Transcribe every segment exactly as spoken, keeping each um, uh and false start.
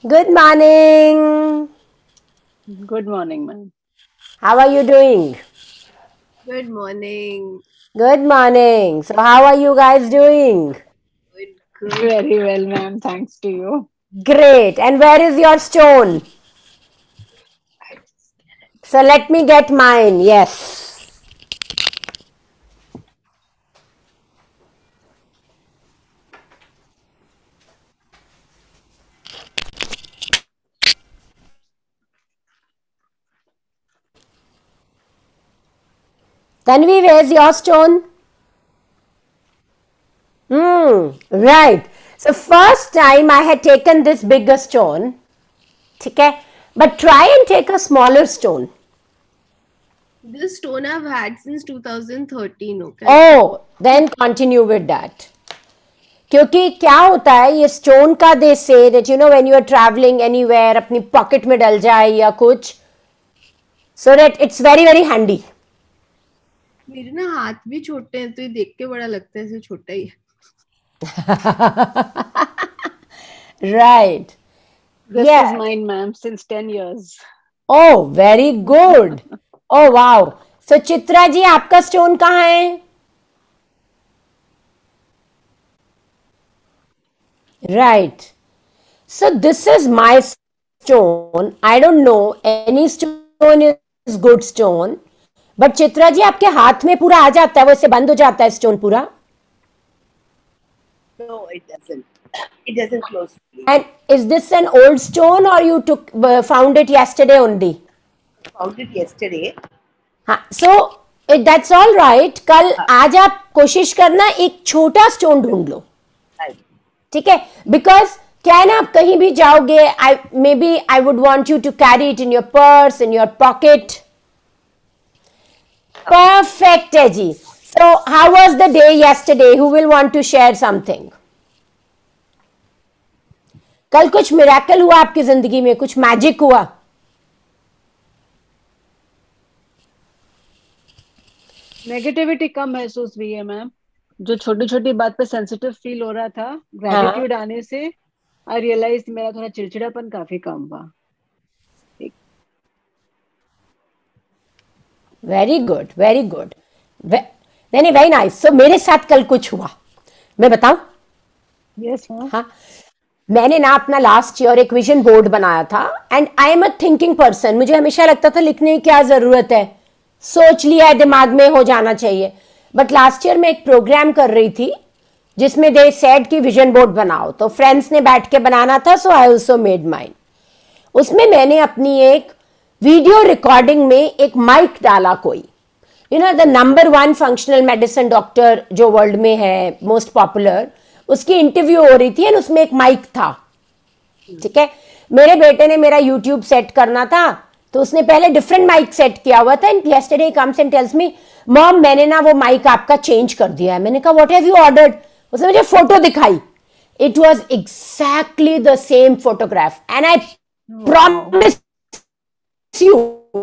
Good morning. Good morning, ma'am. How are you doing? Good morning. Good morning. So, how are you guys doing? Good, good. Very well, ma'am. Thanks to you. Great. And where is your stone? So, let me get mine. Yes. Tanvi, where's your stone? Hmm. Right. So, first time I had taken this bigger stone. Okay. But try and take a smaller stone. This stone I've had since two thousand thirteen, okay? Oh, then continue with that. क्योंकि क्या होता है ये stone का they say that you know when you are travelling anywhere अपनी pocket में डल जाए या कुछ so that it's very very handy. मेरे ना हाथ भी छोटे हैं तो ये देख के बड़ा लगता है ऐसे छोटा ही है. Right. This Yeah. is mine, ma'am, since ten years. Oh, very good. Oh, wow. So, Chitra ji आपका स्टोन कहाँ है? Right. So, this is my stone. I don't know any stone is good stone. But Chitra ji आपके हाथ में पूरा आ जाता है, वो इससे बंद हो जाता है स्टोन पूरा. No, it doesn't. It doesn't close. And is this an old stone or you took uh, found it yesterday only? Found it yesterday. हाँ, so it, that's all right. कल आज आप कोशिश करना एक छोटा स्टोन ढूंढ लो. Right. ठीक है, बिकॉज क्या है ना आप कहीं भी जाओगे I may be I would want you to carry it in your purse in your pocket. Perfect है जी. So how was the day yesterday? Who will want to share something? कल कुछ मिरेकल हुआ आपकी जिंदगी में, कुछ मैजिक हुआ? नेगेटिविटी कम महसूस हुई है, मैम. जो छोटी छोटी बात पे सेंसिटिव फील हो रहा था, ग्रेटिट्यूड आने से आई रियलाइज मेरा थोड़ा चिड़चिड़ापन काफी कम हुआ. Very good, very good. नहीं वेरी नाइस. सो मेरे साथ कल कुछ हुआ, मैं बताऊं? Yes ma'am. हाँ, मैंने ना अपना लास्ट ईयर एक विजन बोर्ड बनाया था and I am a thinking person. मुझे हमेशा लगता था लिखने की क्या जरूरत है, सोच लिया है दिमाग में हो जाना चाहिए. बट लास्ट ईयर मैं एक प्रोग्राम कर रही थी जिसमें दे सेड की विजन बोर्ड बनाओ, तो फ्रेंड्स ने बैठ के बनाना था, so I also made mine. उसमें मैंने अपनी एक वीडियो रिकॉर्डिंग में एक माइक डाला. कोई you know the number one functional medicine doctor जो वर्ल्ड में है मोस्ट पॉपुलर, उसकी इंटरव्यू हो रही थी एंड उसमें एक माइक था. ठीक है, मेरे बेटे ने मेरा यूट्यूब सेट करना था तो उसने पहले डिफरेंट माइक सेट किया हुआ था and yesterday comes and tells me mom मैंने ना वो माइक आपका चेंज कर दिया है. मैंने कहा व्हाट हैव यू ऑर्डर्ड? उसने मुझे फोटो दिखाई. It was exactly the same photograph and I promise you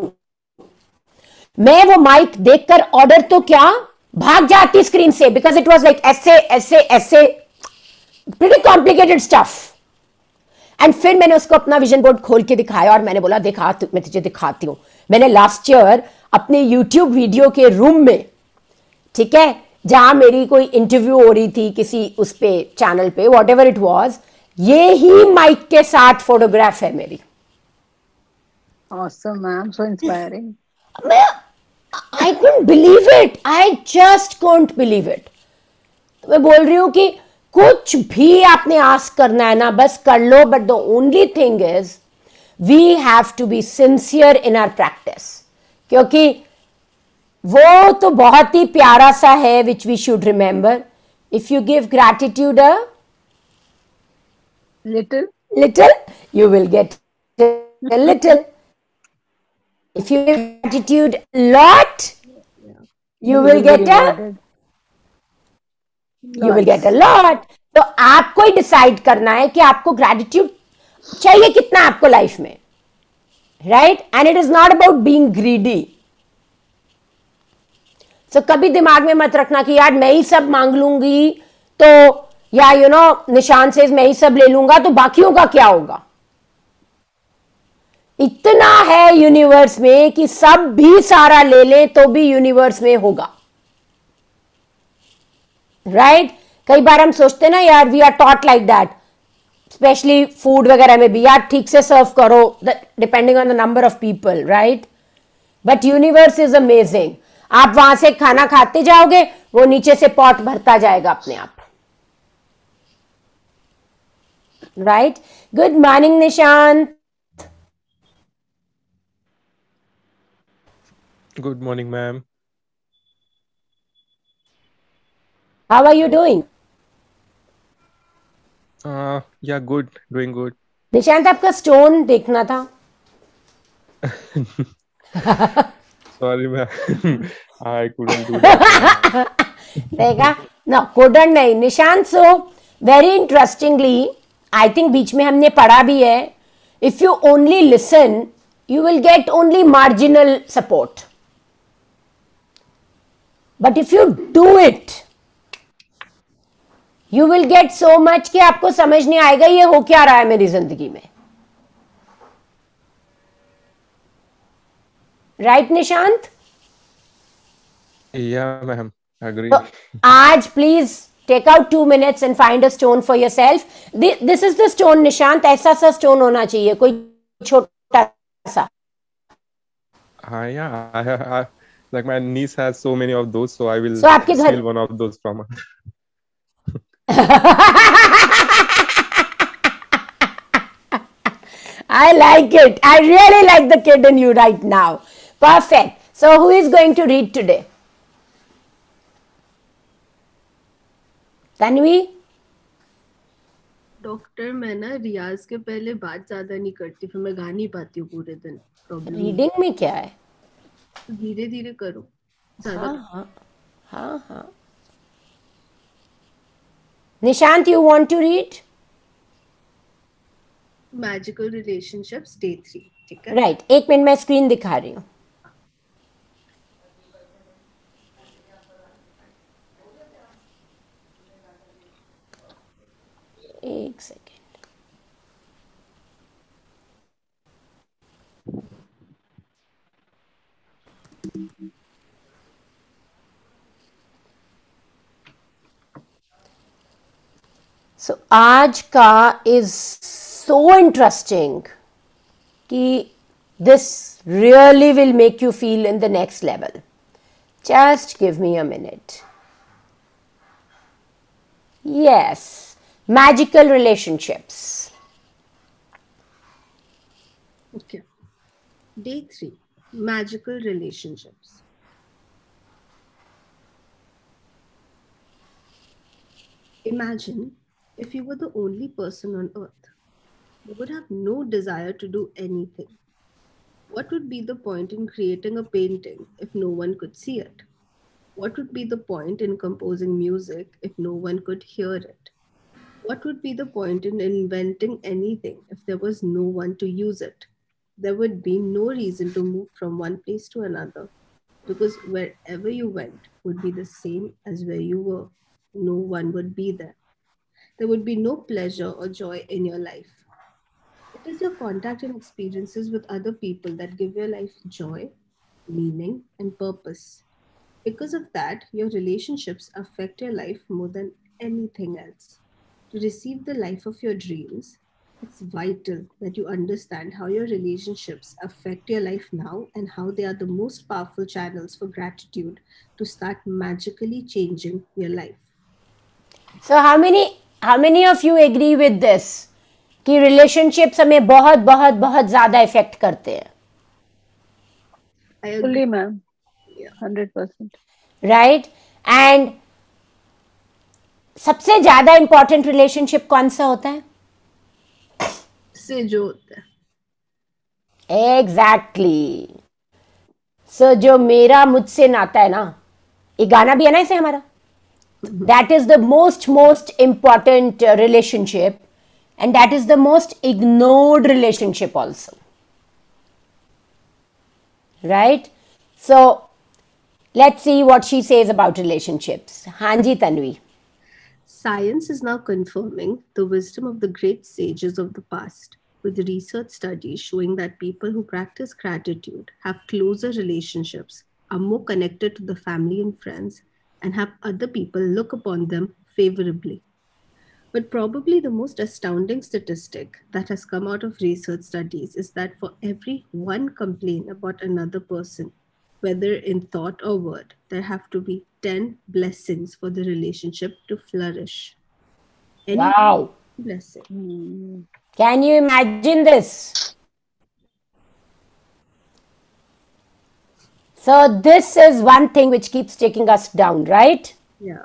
मैं वो माइक देखकर ऑर्डर तो क्या भाग जाती स्क्रीन से, बिकॉज इट वाज लाइक ऐसे ऐसे ऐसे प्रीटी कॉम्प्लिकेटेड स्टफ. एंड फिर मैंने उसको अपना विजन बोर्ड खोल के दिखाया और मैंने बोला दिखा मैं तुझे दिखाती हूं. मैंने लास्ट ईयर अपने यूट्यूब वीडियो के रूम में, ठीक है, जहां मेरी कोई इंटरव्यू हो रही थी किसी उस पे चैनल पे वॉट एवर इट वॉज, ये ही माइक के साथ फोटोग्राफ है मेरी. Awesome, ma'am. So inspiring. मैं आई couldn't believe it. I just couldn't believe it. तो मैं बोल रही हूं कि कुछ भी आपने आस्क करना है ना बस कर लो. But the only thing is we have to be sincere in our practice, क्योंकि वो तो बहुत ही प्यारा सा है which we should remember. If you give gratitude a Little. little, you will get a little. If you give gratitude a lot, you will get a you will get a lot. तो आपको ही decide करना है कि आपको gratitude चाहिए कितना आपको life में, right? And it is not about being greedy. So कभी दिमाग में मत रखना कि यार मैं ही सब मांग लूंगी तो, या यू नो निशान से मैं ही सब ले लूंगा तो बाकियों का क्या होगा. इतना है यूनिवर्स में कि सब भी सारा ले लें तो भी यूनिवर्स में होगा, राइट right? कई बार हम सोचते ना यार, we are taught like that, specially food वगैरह में भी, यार ठीक से सर्व करो, depending on the number of people, right? But universe is amazing. आप वहां से खाना खाते जाओगे, वो नीचे से पॉट भरता जाएगा अपने आप, right? Good morning Nishant. Good morning, ma'am. How are you doing? Uh, yeah, good, doing good. Nishant, आपका स्टोन देखना था. Sorry, ma'am. I couldn't do that. देखा ना, couldn't नहीं Nishant. So very interestingly, I think बीच में हमने पढ़ा भी है, if you only listen you will get only marginal support, but if you do it you will get so much कि आपको समझ नहीं आएगा ये हो क्या रहा है मेरी जिंदगी में. Right right, Nishant? Yeah, ma'am. Agree. तो आज please take out two minutes and find a stone for yourself. This is the stone Nishant. ऐसा सा स्टोन होना चाहिए, कोई छोटा सा. Uh, yeah, I, I, like my niece has so many of those, so I will So आपके घर- steal one of those from her. I like it. I really like the kid in you right now. Perfect. So who is going to read today? Tanvi? Doctor, मैं ना रियाज के पहले बात ज्यादा नहीं करती, फिर मैं गा नहीं पाती हूँ पूरे दिन. प्रॉब्लम रीडिंग में क्या है? धीरे धीरे करो, ज्यादा. हाँ हाँ हाँ हाँ. Nishant, you want to read? Magical relationships day three. ठीक है. Right right. एक मिनट में स्क्रीन दिखा रही हूँ. एक सेकेंड. सो आज का इज सो इंटरेस्टिंग कि this really will make you feel in the next level. Just give me a minute. Yes, magical relationships. Okay. Day three. Magical relationships. Imagine if you were the only person on earth. You would have no desire to do anything. What would be the point in creating a painting if no one could see it? What would be the point in composing music if no one could hear it? What would be the point in inventing anything if there was no one to use it? There would be no reason to move from one place to another, because wherever you went would be the same as where you were. No one would be there. There would be no pleasure or joy in your life. It is your contact and experiences with other people that give your life joy, meaning, and purpose. Because of that, your relationships affect your life more than anything else. To receive the life of your dreams, it's vital that you understand how your relationships affect your life now and how they are the most powerful channels for gratitude to start magically changing your life. So how many how many of you agree with this कि relationships हमें बहुत बहुत बहुत ज्यादा effect करते हैं? I agree. Fully, ma'am. Hundred percent. Right. And सबसे ज्यादा इंपॉर्टेंट रिलेशनशिप कौन सा होता है? से जो होता है. एग्जैक्टली. सो जो मेरा मुझसे नाता है ना, ये गाना भी है ना इसे हमारा, that is the most most important relationship and that is the most ignored relationship also. Right. So let's see what she says about relationships. Hanji Tanvi. Science is now confirming the wisdom of the great sages of the past. with research studies showing that people who practice gratitude have closer relationships, are more connected to the family and friends, and have other people look upon them favorably. But probably the most astounding statistic that has come out of research studies is that for every one complaint about another person, whether in thought or word, there have to be ten blessings for the relationship to flourish. Any Wow. blessing. Hmm. Can you imagine this? So this is one thing which keeps taking us down, right? Yeah.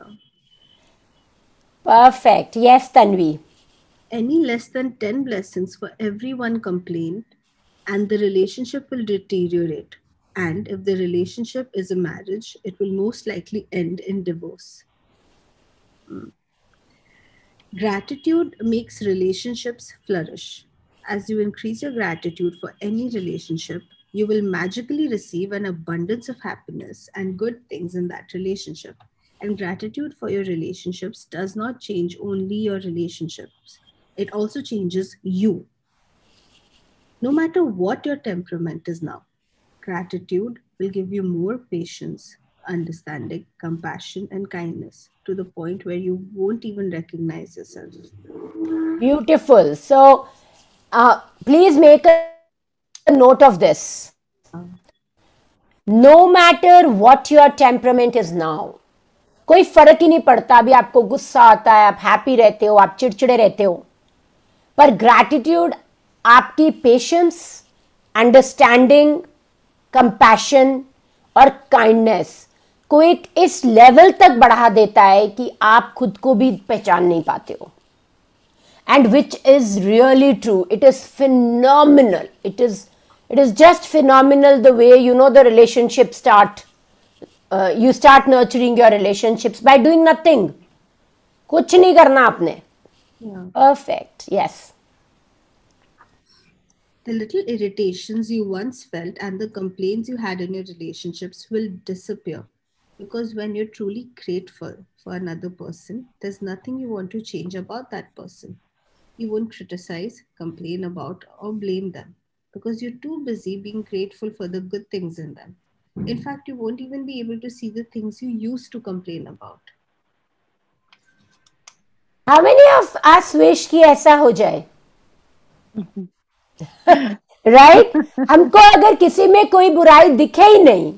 Perfect. Yes, Tanvi. Any less than ten blessings for every one complaint, and the relationship will deteriorate. And if the relationship is a marriage, it will most likely end in divorce. Mm. Gratitude makes relationships flourish. As you increase your gratitude for any relationship, you will magically receive an abundance of happiness and good things in that relationship. And gratitude for your relationships does not change only your relationships, it also changes you. No matter what your temperament is now, gratitude will give you more patience, understanding, compassion, and kindness to the point where you won't even recognize yourself. Beautiful. So uh, please make a note of this. No matter what your temperament is now, कोई फर्क ही नहीं पड़ता. अभी आपको गुस्सा आता है, आप हैप्पी रहते हो, आप चिड़चिड़े रहते हो, पर ग्रैटिट्यूड आपकी पेशेंस, अंडरस्टैंडिंग, कंपैशन और काइंडनेस को एक इस लेवल तक बढ़ा देता है कि आप खुद को भी पहचान नहीं पाते हो. And which is really true. It is phenomenal. It is it is just phenomenal the way, you know, the relationships start. Uh, you start nurturing your relationships by doing nothing. कुछ नहीं करना आपने. Yeah. Perfect. Yes. The little irritations you once felt and the complaints you had in your relationships will disappear. Because when you're truly grateful for another person, there's nothing you want to change about that person. You won't criticize, complain about, or blame them because you're too busy being grateful for the good things in them. In fact, you won't even be able to see the things you used to complain about. How many of us wish कि ऐसा हो जाए? Right? हमको अगर किसी में कोई बुराई दिखे ही नहीं.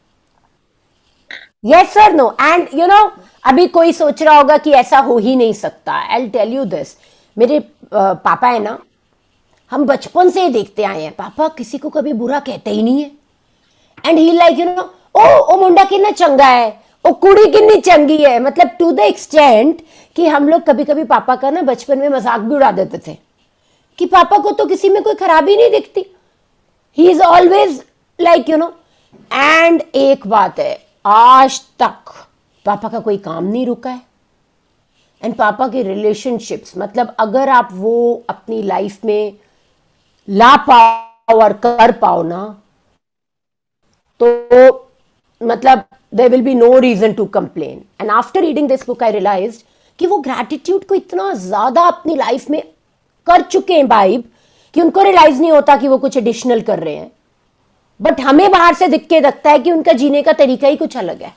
Yes or no? And you know, अभी कोई सोच रहा होगा कि ऐसा हो ही नहीं सकता. I'll tell you this. मेरे पापा है ना, हम बचपन से ही देखते आए हैं, पापा किसी को कभी बुरा कहते ही नहीं है. And he like you know, ओ ओ मुंडा कितना चंगा है, ओ कुड़ी कितनी चंगी है. मतलब टू द एक्सटेंट कि हम लोग कभी कभी पापा का ना बचपन में मजाक भी उड़ा देते थे कि पापा को तो किसी में कोई खराबी नहीं दिखती. He is always like you know. And एक बात है, आज तक पापा का कोई काम नहीं रुका है. एंड पापा के रिलेशनशिप्स, मतलब अगर आप वो अपनी लाइफ में ला पाओ और कर पाओ ना, तो मतलब there will be no reason to complain. And after reading this book I realized कि वो ग्रैटिट्यूड को इतना ज्यादा अपनी लाइफ में कर चुके हैं वाइब कि उनको रियलाइज नहीं होता कि वो कुछ एडिशनल कर रहे हैं. बट हमें बाहर से दिख के लगता है कि उनका जीने का तरीका ही कुछ अलग है.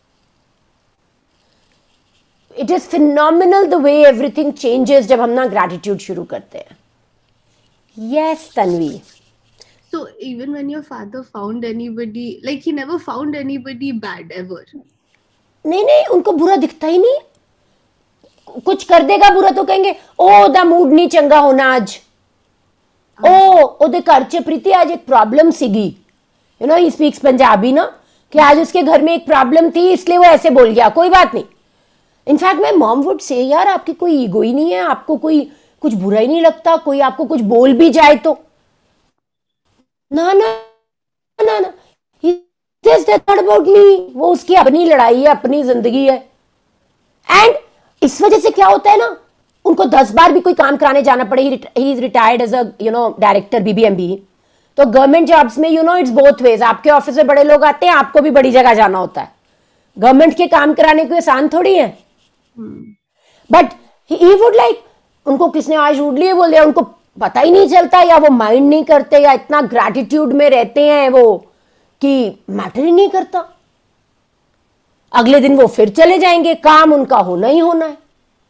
It is phenomenal the way everything changes जब हम ना gratitude शुरू करते हैं. Yes, Tanvi. So even when your father found anybody, like he never found anybody bad ever. नहीं नहीं, उनको बुरा दिखता ही नहीं. कुछ कर देगा बुरा तो कहेंगे ओ दा मूड नहीं चंगा होना आज, ओ ओदे घर च प्रीति आज एक प्रॉब्लम सीगी. You know, he speaks Punjabi ना, कि आज उसके घर में एक प्रॉब्लम थी इसलिए वो ऐसे बोल गया, कोई बात नहीं. In fact my mom would say, यार आपकी कोई ईगो ही नहीं है, आपको कोई कुछ बुरा ही नहीं लगता, कोई आपको कुछ बोल भी जाए तो ना ना ना ना, he just not about me. वो उसकी अपनी लड़ाई है, अपनी जिंदगी है. एंड इस वजह से क्या होता है ना, उनको दस बार भी कोई काम कराने जाना पड़े. He is retired as a you know director BBMB. तो गवर्नमेंट जॉब्स में you know it's both ways. आपके ऑफिस में बड़े लोग आते हैं, आपको भी बड़ी जगह जाना होता है. गवर्नमेंट के काम कराने को आसान थोड़ी है. बट ही वुड लाइक, उनको किसने आज रूडली बोल दिया, उनको पता ही नहीं चलता, या वो माइंड नहीं करते, या इतना ग्रैटिट्यूड में रहते हैं वो कि मैटर ही नहीं करता। अगले दिन वो फिर चले जाएंगे, काम उनका होना ही होना है।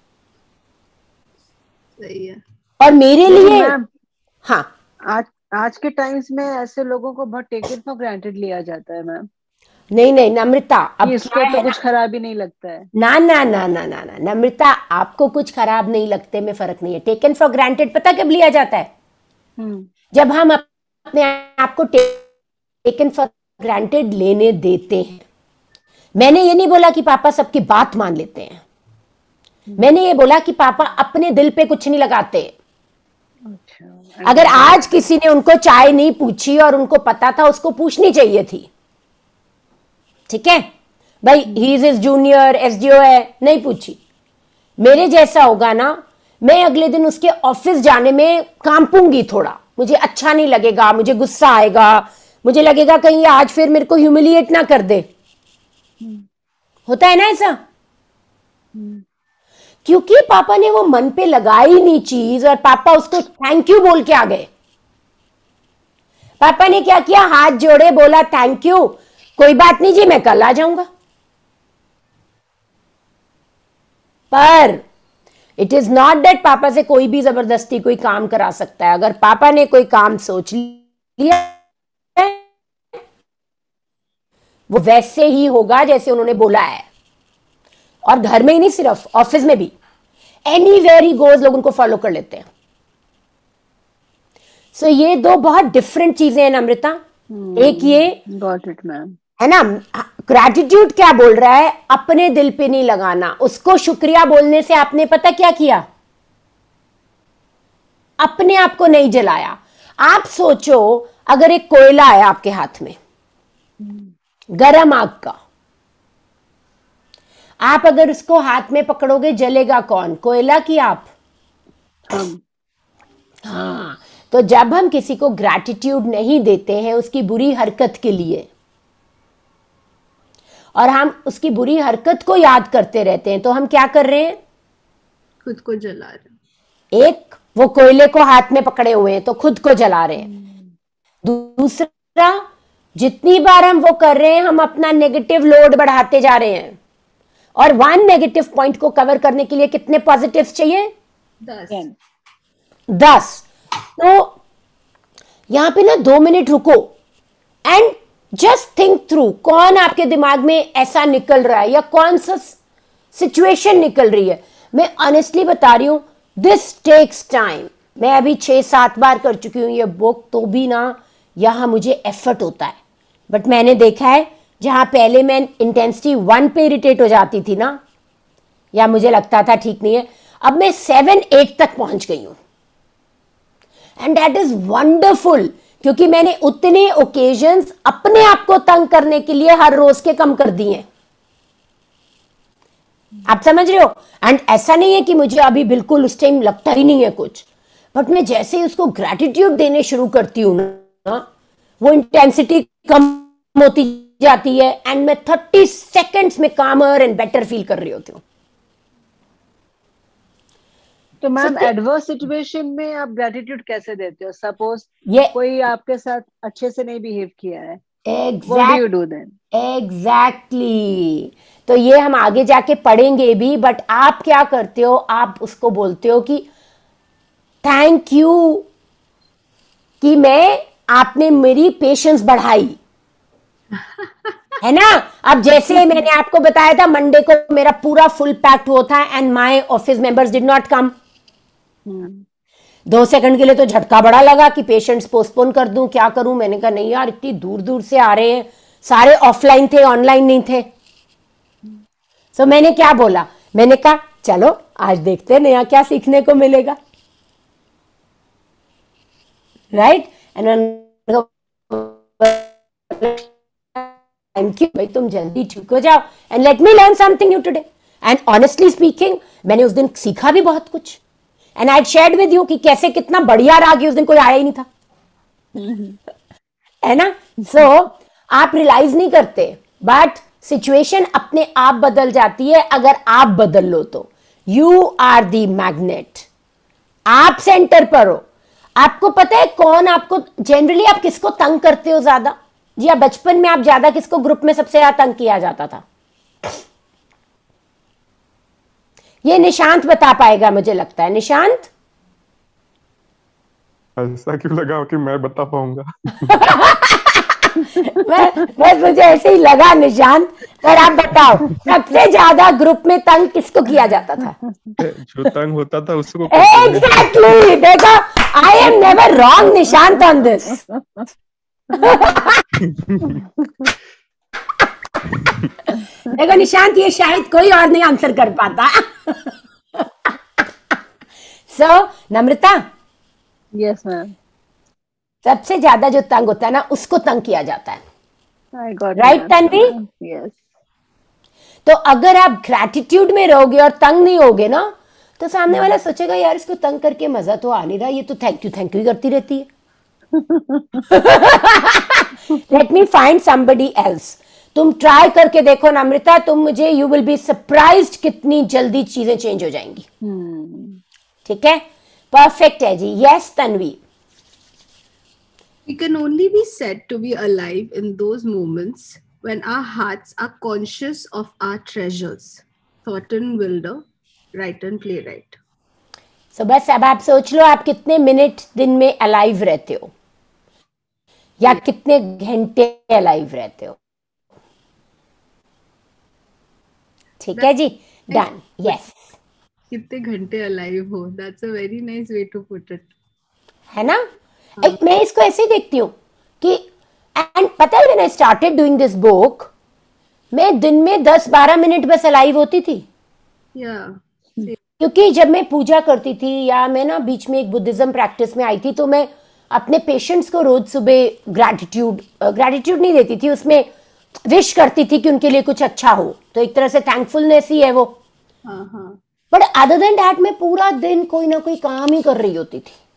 सही है। और मेरे लेकिन लिए मैम हाँ, आज आज के टाइम्स में ऐसे लोगों को बहुत टेकन फॉर ग्रांटेड लिया जाता है मैम, नहीं नहीं नम्रता, अब कि क्या इसको है तो ना, कुछ खराब ही नहीं लगता है। ना ना ना ना ना ना नम्रता, आपको कुछ खराब नहीं लगते में फर्क नहीं है। टेकन फॉर ग्रांटेड पता कब लिया जाता है? हम्म जब हम अपने आप को टेकन फॉर ग्रांटेड लेने देते हैं। मैंने ये नहीं बोला कि पापा सबकी बात मान लेते हैं, मैंने ये बोला कि पापा अपने दिल पे कुछ नहीं लगाते। अच्छा, अगर आज किसी ने उनको चाय नहीं पूछी और उनको पता था, उसको पूछनी चाहिए थी, ठीक है भाई, he is his junior, SDO है, नहीं पूछी। मेरे जैसा होगा ना, मैं अगले दिन उसके ऑफिस जाने में कांपूंगी थोड़ा, मुझे अच्छा नहीं लगेगा, मुझे गुस्सा आएगा, मुझे लगेगा कहीं ये आज फिर मेरे को ह्यूमिलिएट ना कर दे। होता है ना ऐसा? क्योंकि पापा ने वो मन पे लगाई नहीं चीज, और पापा उसको थैंक यू बोल के आ गए। पापा ने क्या किया, हाथ जोड़े, बोला थैंक यू, कोई बात नहीं जी, मैं कल आ जाऊंगा। पर इट इज नॉट दैट पापा से कोई भी जबरदस्ती कोई काम करा सकता है। अगर पापा ने कोई काम सोच लिया है, वो वैसे ही होगा जैसे उन्होंने बोला है। और घर में ही नहीं, सिर्फ ऑफिस में भी, एनीवेयर ही गोज, लोग उनको फॉलो कर लेते हैं। सो so, ये दो बहुत डिफरेंट चीजें हैं नम्रता। एक ये गॉट इट मैम, है ना, ग्रैटिट्यूड क्या बोल रहा है, अपने दिल पे नहीं लगाना। उसको शुक्रिया बोलने से आपने पता क्या किया, अपने आप को नहीं जलाया। आप सोचो, अगर एक कोयला है आपके हाथ में, गरम आग का, आप अगर उसको हाथ में पकड़ोगे, जलेगा कौन, कोयला की आप? हम। हाँ, तो जब हम किसी को ग्रैटिट्यूड नहीं देते हैं उसकी बुरी हरकत के लिए, और हम उसकी बुरी हरकत को याद करते रहते हैं, तो हम क्या कर रहे हैं, खुद को जला रहे हैं। एक वो कोयले को हाथ में पकड़े हुए हैं तो खुद को जला रहे हैं। दूसरा, जितनी बार हम वो कर रहे हैं, हम अपना नेगेटिव लोड बढ़ाते जा रहे हैं। और वन नेगेटिव पॉइंट को कवर करने के लिए कितने पॉजिटिव्स चाहिए? दस। दस। तो यहां पे ना दो मिनट रुको एंड जस्ट थिंक थ्रू, कौन आपके दिमाग में ऐसा निकल रहा है, या कौन सा सिचुएशन निकल रही है। मैं ऑनेस्टली बता रही हूं, दिस टेक्स टाइम। मैं अभी छह सात बार कर चुकी हूं ये बुक, तो भी ना यहां मुझे एफर्ट होता है। बट मैंने देखा है, जहां पहले मैं इंटेंसिटी वन पे इरिटेट हो जाती थी ना, या मुझे लगता था ठीक नहीं है, अब मैं सेवन एट तक पहुंच गई हूं। एंड दैट इज वंडरफुल, क्योंकि मैंने उतने ओकेजन्स अपने आप को तंग करने के लिए हर रोज के कम कर दिए। आप समझ रहे हो? एंड ऐसा नहीं है कि मुझे अभी बिल्कुल उस टाइम लगता ही नहीं है कुछ, बट मैं जैसे ही उसको ग्रैटिट्यूड देने शुरू करती हूँ ना, वो इंटेंसिटी कम होती जाती है, एंड मैं थर्टी सेकेंड्स में कामर एंड बेटर फील कर रही होती हूँ। तो मैम, So, एडवर्स सिचुएशन में आप ग्रेटिट्यूड कैसे देते हो? सपोज ये कोई आपके साथ अच्छे से नहीं बिहेव किया है, exact what do you do then? Exactly तो ये हम आगे जाके पढ़ेंगे भी, बट आप क्या करते हो, आप उसको बोलते हो कि थैंक यू कि मैं आपने मेरी पेशेंस बढ़ाई, है ना। अब जैसे मैंने आपको बताया था, मंडे को मेरा पूरा फुल पैक्ड हुआ था and my office members did not come. दो सेकंड के लिए तो झटका बड़ा लगा कि पेशेंट्स पोस्टपोन कर दूं, क्या करूं। मैंने कहा नहीं यार, इतनी दूर दूर से आ रहे हैं, सारे ऑफलाइन थे, ऑनलाइन नहीं थे। सो so, मैंने क्या बोला, मैंने कहा चलो आज देखते हैं नया क्या सीखने को मिलेगा, राइट। एंड थैंक यू भाई, तुम जल्दी ठीक हो जाओ and let me learn something new today. And honestly speaking, मैंने उस दिन सीखा भी बहुत कुछ, and I shared with you कि कैसे कितना बढ़िया रागी, उस दिन कोई आया ही नहीं था, है ना। सो so, आप रियलाइज नहीं करते, बट सिचुएशन अपने आप बदल जाती है अगर आप बदल लो तो। यू आर दी मैग्नेट, आप सेंटर पर हो। आपको पता है कौन आपको जनरली आप किसको तंग करते हो ज्यादा? जी आप बचपन में आप ज्यादा किसको ग्रुप में सबसे ज्यादा तंग किया जाता था? ये निशांत बता पाएगा मुझे लगता है। निशांत, ऐसा क्यों लगा कि मैं बता पाऊंगा? मैं बस मुझे ऐसे ही लगा निशांत। पर आप बताओ सबसे ज्यादा ग्रुप में तंग किसको किया जाता था? जो तंग होता था उसको करते थे। एग्जैक्टली, देखो I am never wrong Nishant on this. देखो निशांत, ये शायद कोई और नहीं आंसर कर पाता। So so, Namrata, yes ma'am, सबसे ज्यादा जो तंग होता है ना उसको तंग किया जाता है, I got right Tanvi? Yes. तो अगर आप ग्रैटिट्यूड में रहोगे और तंग नहीं होगे ना, तो सामने वाला सोचेगा यार इसको तंग करके मजा तो आ नहीं रहा, ये तो थैंक यू थैंक यू करती रहती है। Let me find somebody else. तुम ट्राई करके देखो नम्रता, तुम मुझे, यू विल बी सरप्राइज्ड कितनी जल्दी चीजें चेंज हो जाएंगी। ठीक है, परफेक्ट है जी। Yes Tanvi. We can only be said to be alive in those moments when our hearts are conscious of our treasures. Thornton Wilder, writer and playwright. So बस अब आप सोच लो आप कितने मिनट दिन में अलाइव रहते हो या कितने घंटे अलाइव रहते हो। ठीक है जी, डन। यस, कितने घंटे alive हो? That's a very nice way to put it. है ना? एक मैं इसको ऐसे ही देखती हूँ कि एंड पता है, when I started doing this book, मैं दिन में दस बारह मिनट बस अलाइव होती थी। Yeah. क्योंकि जब मैं पूजा करती थी या मैं ना बीच में एक बुद्धिज्म प्रैक्टिस में आई थी, तो मैं अपने पेशेंट्स को रोज सुबह ग्रैटिट्यूड ग्रैटिट्यूड नहीं देती थी, उसमें विश करती थी कि उनके लिए कुछ अच्छा हो, तो एक तरह से थैंकफुलनेस ही है वो। हाँ हाँ। बट अदर देन दैट मैं पूरा दिन कोई ना कोई काम ही कर रही होती थी।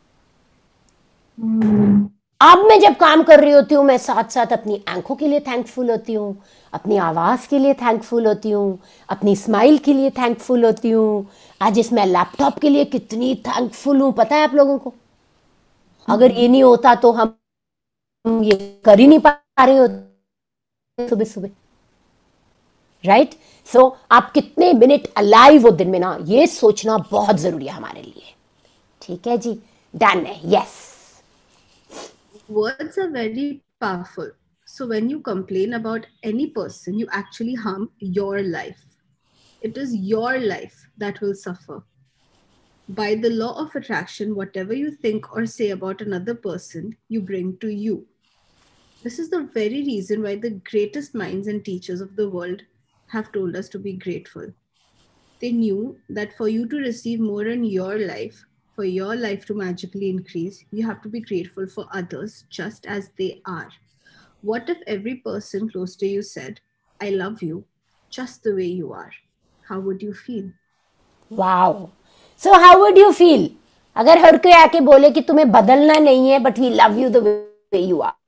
अब मैं जब काम कर रही होती हूँ, मैं साथ साथ अपनी आंखों के लिए थैंकफुल होती हूँ, अपनी आवाज के लिए थैंकफुल होती हूँ, अपनी स्माइल के लिए थैंकफुल होती हूँ। आज इस मैं लैपटॉप के लिए कितनी थैंकफुल हूँ पता है आप लोगों को? अगर ये नहीं होता तो हम हम ये कर ही नहीं पा रहे होते सुबह सुबह, राइट? सो आप कितने मिनट अलाइव हो दिन में ना, ये सोचना बहुत जरूरी है हमारे लिए। ठीक है जी, डन है। Yes, Words are very powerful. So when you complain about any person, you actually harm your life. It is your life that will suffer. By the law of attraction, whatever you think or say about another person, you bring to you. This is the very reason why the greatest minds and teachers of the world have told us to be grateful. They knew that for you to receive more in your life, for your life to magically increase, you have to be grateful for others just as they are. What if every person close to you said, I love you just the way you are? How would you feel? Wow. So how would you feel अगर हर कोई आके बोले कि तुम्हें बदलना नहीं है, but we love you the way you are?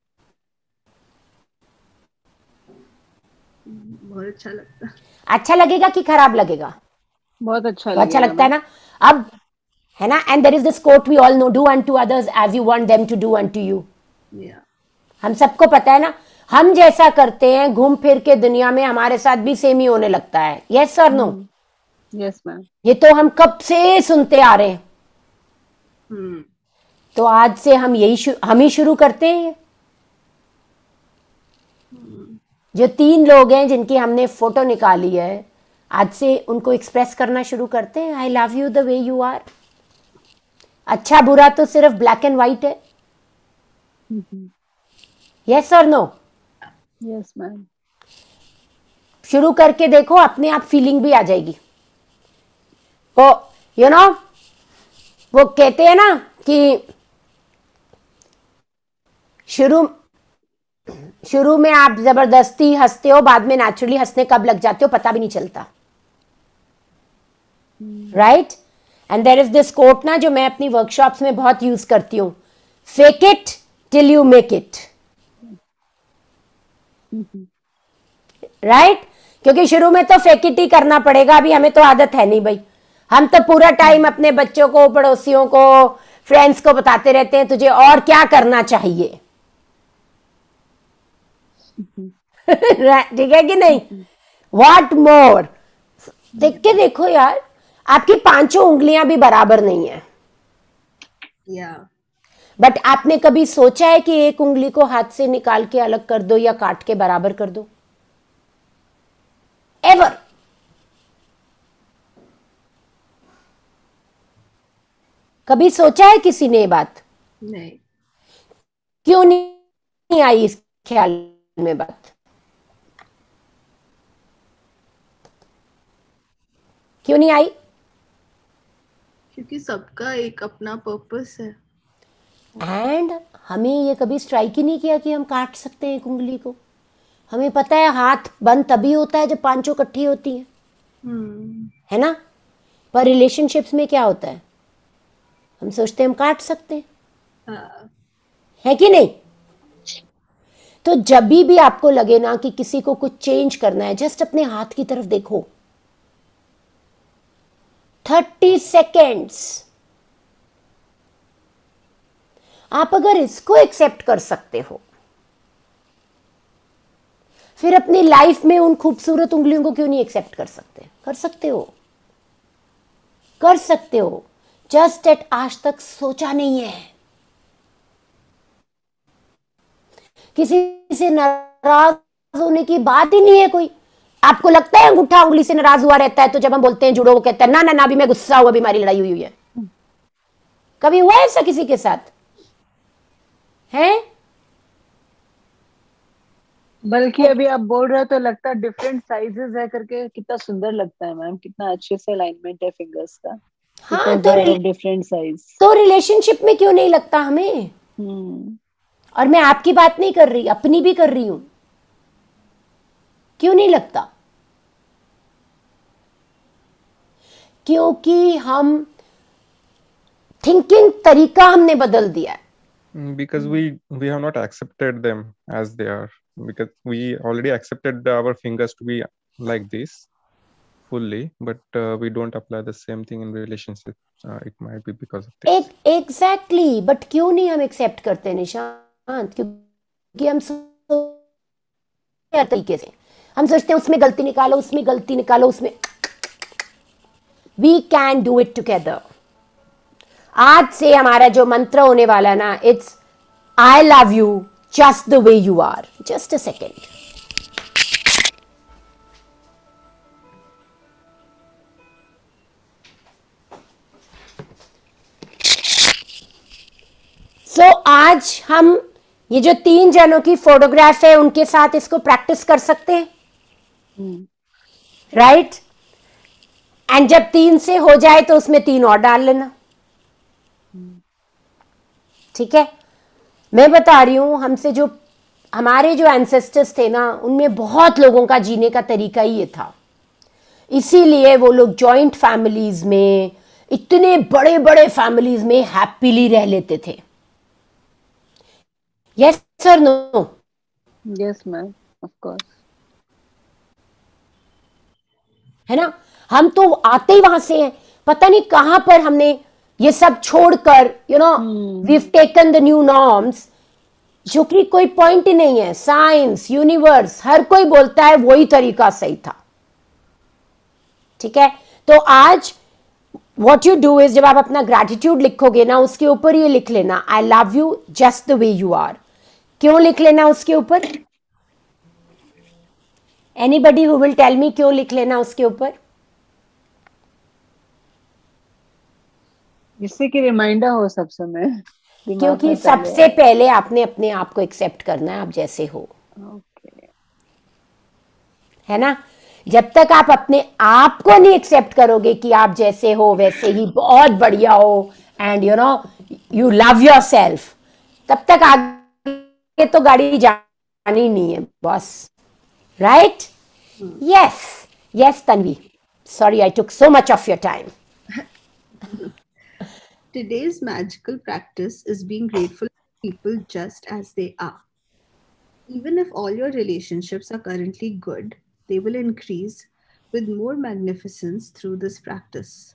बहुत अच्छा लगता है। अच्छा लगेगा कि खराब लगेगा? बहुत अच्छा तो अच्छा लगेगा लगता है ना? अब है ना, and there is this quote we all know, do unto others as you want them to do unto you. Yeah. हम सबको पता है ना, हम जैसा करते हैं घूम फिर के दुनिया में हमारे साथ भी सेम ही होने लगता है। यस और नो? Yes ma'am. ये तो हम कब से सुनते आ रहे हैं। Hmm. तो आज से हम यही शु, हम ही शुरू करते हैं। जो तीन लोग हैं जिनकी हमने फोटो निकाली है, आज से उनको एक्सप्रेस करना शुरू करते हैं, I love you the way you are. अच्छा बुरा तो सिर्फ ब्लैक एंड व्हाइट है। यस और नो? Yes ma'am. शुरू करके देखो, अपने आप फीलिंग भी आ जाएगी। वो यू नो वो कहते हैं ना कि शुरू शुरू में आप जबरदस्ती हंसते हो, बाद में नेचुरली हंसने कब लग जाते हो पता भी नहीं चलता, right? And there is this quote ना जो मैं अपनी वर्कशॉप्स में बहुत यूज करती हूँ, fake it till you make it, right? क्योंकि शुरू में तो फेक इट ही करना पड़ेगा, अभी हमें तो आदत है नहीं भाई। हम तो पूरा टाइम अपने बच्चों को, पड़ोसियों को, फ्रेंड्स को बताते रहते हैं तुझे और क्या करना चाहिए। ठीक है कि नहीं? What more? देख के देखो यार, आपकी पांचों उंगलियां भी बराबर नहीं है, Yeah. बट आपने कभी सोचा है कि एक उंगली को हाथ से निकाल के अलग कर दो या काट के बराबर कर दो? एवर? कभी सोचा है किसी ने ये बात? नहीं. क्यों नहीं आई इस ख्याल में बात? क्यों नहीं आई? क्योंकि सबका एक अपना पर्पस है. एंड हमें ये कभी स्ट्राइक ही नहीं किया कि हम काट सकते हैं एक उंगली को। हमें पता है हाथ बंद तभी होता है जब पांचों इकट्ठी होती हैं, Hmm. है ना? पर रिलेशनशिप्स में क्या होता है, हम सोचते हैं हम काट सकते हैं, हाँ. है कि नहीं? तो जब भी भी आपको लगे ना कि किसी को कुछ चेंज करना है, जस्ट अपने हाथ की तरफ देखो, थर्टी सेकेंड्स। आप अगर इसको एक्सेप्ट कर सकते हो, फिर अपनी लाइफ में उन खूबसूरत उंगलियों को क्यों नहीं एक्सेप्ट कर सकते? कर सकते हो, कर सकते हो, जस्ट एट आज तक सोचा नहीं है। किसी से नाराज होने की बात ही नहीं है कोई। आपको लगता है अंगूठा उंगली से नाराज हुआ रहता है, तो जब हम बोलते हैं जुड़ो, वो कहता है ना ना ना, अभी मैं गुस्सा हुआ, अभी हमारी लड़ाई हुई हुई है। कभी हुआ है ऐसा किसी के साथ? है? बल्कि अभी आप बोल रहे हो तो लगता है डिफरेंट साइजेस है करके, कितना सुंदर लगता है मैम, कितना अच्छे से अलाइनमेंट है फिंगर्स का, हाँ, बिकॉज तो they are of different size. तो रिलेशनशिप में क्यों नहीं लगता हमें? हम्म और मैं आपकी बात नहीं कर रही, अपनी भी कर रही हूं। क्यों नहीं लगता? क्योंकि हम थिंकिंग तरीका हमने बदल दिया है। Mm, because we we have not accepted them as they are, because we already accepted our fingers to be like this fully, but uh, we don't apply the same thing in relationship. Uh, it might be because of this. एक exactly, but क्यों नहीं हम accept करते निशांत? क्योंकि हम तरीके से हम सोचते हैं उसमें गलती निकालो, उसमें गलती निकालो, उसमें। We can do it together. आज से हमारा जो मंत्र होने वाला है ना, it's I love you just the way you are. Just a second. So आज हम ये जो तीन जनों की फोटोग्राफ है उनके साथ इसको प्रैक्टिस कर सकते हैं, राइट? एंड जब तीन से हो जाए तो उसमें तीन और डाल लेना, ठीक है? मैं बता रही हूं, हमसे जो हमारे जो एंसेस्टर्स थे ना, उनमें बहुत लोगों का जीने का तरीका ही ये था। इसीलिए वो लोग जॉइंट फैमिलीज में, इतने बड़े बड़े फैमिलीज में हैप्पीली रह लेते थे। Yes sir? No? Yes ma'am, of course. है ना? हम तो आते ही वहां से हैं, पता नहीं कहां पर हमने ये सब छोड़कर, you know, we have taken the new norms, जो कि कोई पॉइंट ही नहीं है। साइंस, यूनिवर्स, हर कोई बोलता है वही तरीका सही था, ठीक है? तो आज व्हाट यू डू इज, जब आप अपना ग्रैटिट्यूड लिखोगे ना, उसके ऊपर ये लिख लेना, I love you just the way you are. क्यों लिख लेना उसके ऊपर? Anybody who will tell me क्यों लिख लेना उसके ऊपर? जिससे कि रिमाइंडर हो सब समय दिमाग क्योंकि में सबसे पहले आपने अपने आप को एक्सेप्ट करना है, आप जैसे हो, ओके। है ना? जब तक आप अपने आप को नहीं एक्सेप्ट करोगे कि आप जैसे हो वैसे ही बहुत बढ़िया हो, and you know you love yourself, तब तक आगे तो गाड़ी जानी नहीं है boss, right? Yes yes Tanvi, sorry I took so much of your time. Today's magical practice is being grateful for people just as they are. Even if all your relationships are currently good, they will increase with more magnificence through this practice.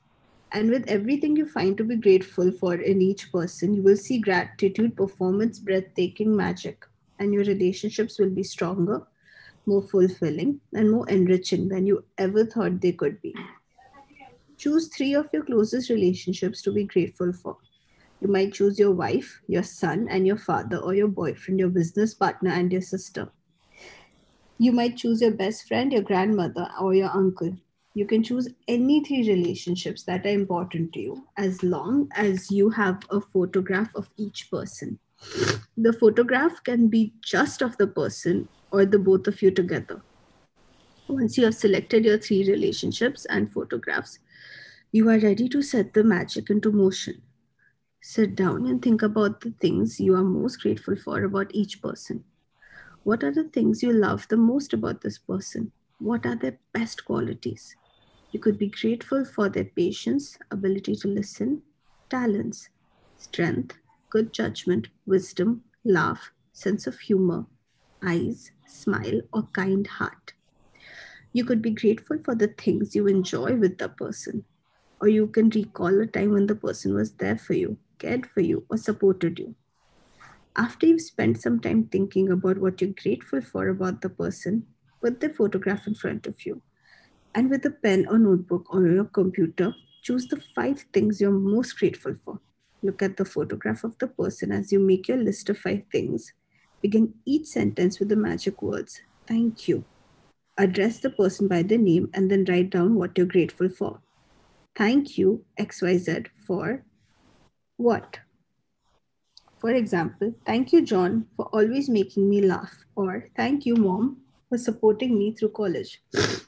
And with everything you find to be grateful for in each person, you will see gratitude, performance, breathtaking magic, and your relationships will be stronger, more fulfilling, and more enriching than you ever thought they could be. Choose three of your closest relationships to be grateful for. You might choose your wife, your son, and your father, or your boyfriend, your business partner, and your sister. You might choose your best friend, your grandmother, or your uncle. You can choose any three relationships that are important to you as long as you have a photograph of each person. The photograph can be just of the person or the both of you together. Once you have selected your three relationships and photographs, you are ready to set the magic into motion. Sit down and think about the things you are most grateful for about each person. What are the things you love the most about this person? What are their best qualities? You could be grateful for their patience, ability to listen, talents, strength, good judgment, wisdom, laugh, sense of humor, eyes, smile, or kind heart. You could be grateful for the things you enjoy with the person, or you can recall a time when the person was there for you, cared for you, or supported you. After you've spent some time thinking about what you're grateful for about the person, put the photograph in front of you. And with a pen or notebook or your computer, choose the five things you're most grateful for. Look at the photograph of the person as you make your list of five things. Begin each sentence with the magic words, thank you. Address the person by their name and then write down what you're grateful for. Thank you, X Y Z, for what? For example, thank you, John, for always making me laugh. Or thank you, Mom, for supporting me through college.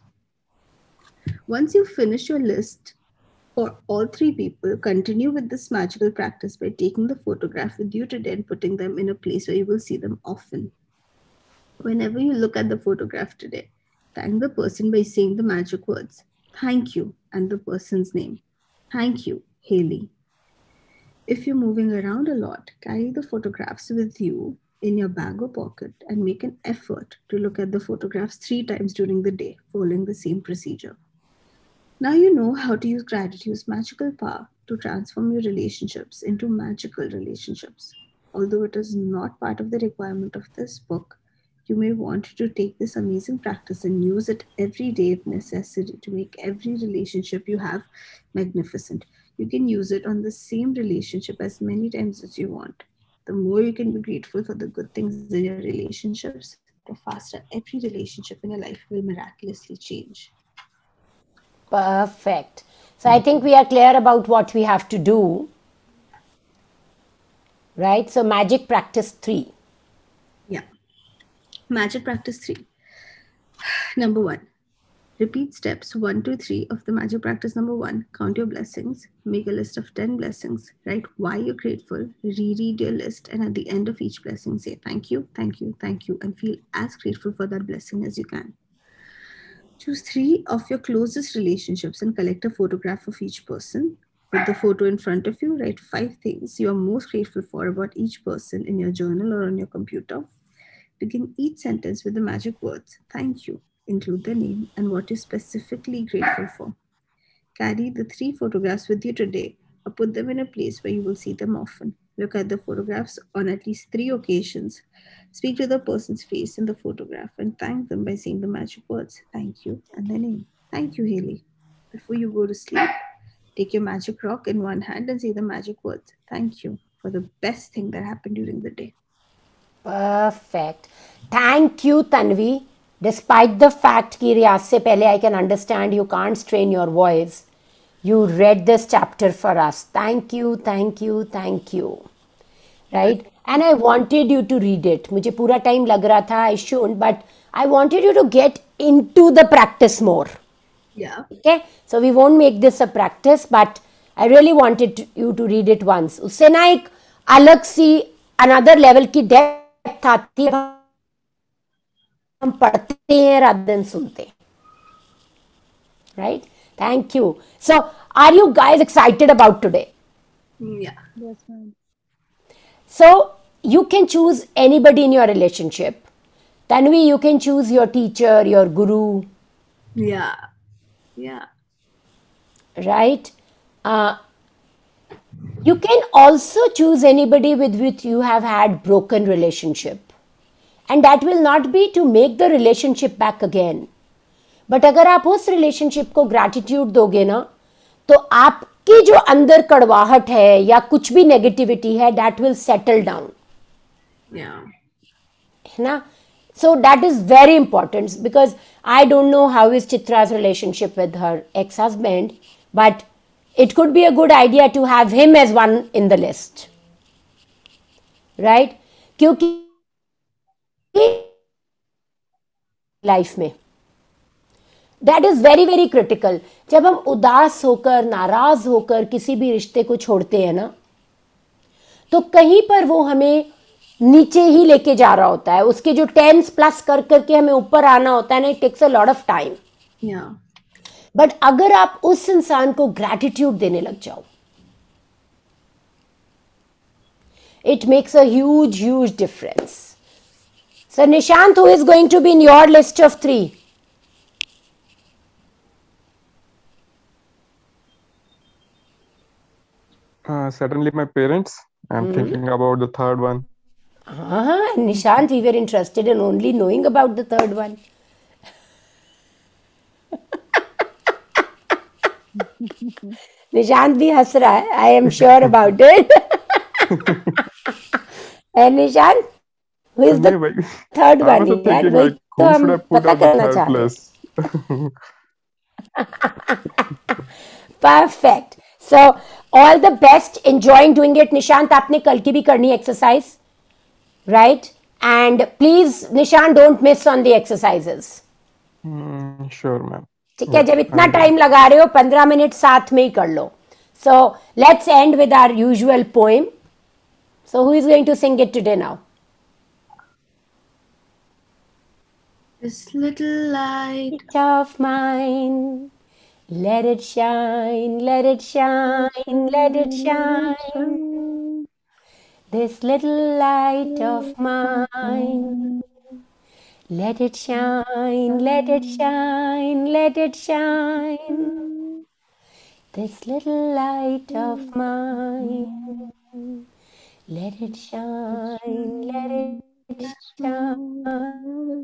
Once you finish your list for all three people, continue with this magical practice by taking the photograph with you today and putting them in a place where you will see them often. Whenever you look at the photograph today, thank the person by saying the magic words, thank you, and the person's name. Thank you, Haley. If you're moving around a lot, carry the photographs with you in your bag or pocket and make an effort to look at the photographs three times during the day, following the same procedure. Now you know how to use gratitude's magical power to transform your relationships into magical relationships. Although it is not part of the requirement of this book, you may want to take this amazing practice and use it every day if necessary to make every relationship you have magnificent. You can use it on the same relationship as many times as you want. The more you can be grateful for the good things in your relationships, the faster every relationship in your life will miraculously change. Perfect. So I think we are clear about what we have to do, right? So magic practice three. Yeah. Magic practice three. Number one, repeat steps one to three of the magic practice number one. Count your blessings. Make a list of ten blessings. Write why you're grateful. Reread your list. And at the end of each blessing, say thank you, thank you, thank you. And feel as grateful for that blessing as you can. Choose three of your closest relationships and collect a photograph of each person. With the photo in front of you, write five things you are most grateful for about each person in your journal or on your computer. Begin each sentence with the magic words, thank you. Include the name and what you're specifically grateful for. Carry the three photographs with you today or put them in a place where you will see them often. Look at the photographs on at least three occasions. Speak to the person's face in the photograph and thank them by saying the magic words, thank you, and their name. Thank you, Haley. Before you go to sleep, take your magic rock in one hand and say the magic words, thank you, for the best thing that happened during the day. Perfect. Thank you, Tanvi. Despite the fact कि रियाज से पहले I can understand you can't strain your voice, you read this chapter for us. Thank you, thank you, thank you. Right? And I wanted you to read it. मुझे पूरा time लग रहा था I shouldn't, but I wanted you to get into the practice more. Yeah. Okay? So we won't make this a practice, but I really wanted to, you to read it once. उससे ना एक अलग सी another level की depth आती है, हम पढ़ते हैं rather than सुनते. Right? Thank you. So, are you guys excited about today? Yeah. Yes, ma'am. So, you can choose anybody in your relationship. Tanvi, you can choose your teacher, your guru. Yeah. Yeah. Right? Uh, you can also choose anybody with which you have had broken relationship, and that will not be to make the relationship back again. But अगर आप उस relationship को gratitude दोगे ना, तो आपकी जो अंदर कड़वाहट है या कुछ भी नेगेटिविटी है, दैट विल सेटल डाउन, है ना. So that is very important, because I don't know how is Chitra's relationship with her ex-husband, but it could be a good idea to have him as one in the list, right? क्योंकि life में that is very very critical. जब हम उदास होकर, नाराज होकर किसी भी रिश्ते को छोड़ते हैं ना, तो कहीं पर वो हमें नीचे ही लेके जा रहा होता है. उसके जो टेंस प्लस कर करके हमें ऊपर आना होता है ना, it takes a lot of time. But अगर आप उस इंसान को ग्रैटिट्यूड देने लग जाओ, it makes a huge huge difference. So Nishant, who is going to be in your list of three? Uh, certainly my parents. I'm Hmm. thinking about the third one. Ah, Nishant, we were interested in only knowing about the third one. Nishant भी हंस रहा है. I am sure about it. And Nishant, who is the नहीं भाई, third I one? was also यार thinking वही like तो who हम should I put पता on the करना third चाहते हैं. place? Perfect. So all the best. Enjoying doing it. Nishant, आपने कल की भी करनी exercise, right? And please, Nishant, don't miss on the exercises. Hmm, sure, ma'am. ठीक है, Yeah, जब इतना I'll do टाइम लगा रहे हो, पंद्रह मिनट साथ में ही कर लो. So let's end with our usual poem. So who is going to sing it today now? This little light, Light of mine, let it shine, let it shine, let it shine. This little light of mine, let it shine, let it shine, let it shine. This little light of mine, let it shine, let it shine,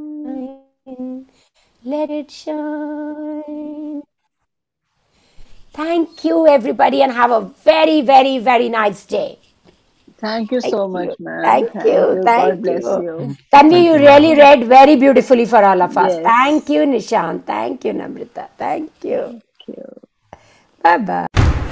let it shine. Thank you, everybody, and have a very, very, very nice day. Thank you Thank so you. much, ma'am. Thank Thank you. you. God Thank bless you. you. Tanvi, Thank you you, really ma'am. read very beautifully for all of us. Yes. Thank you, Nishant. Thank you, Namrita. Thank you. Thank you. Bye bye.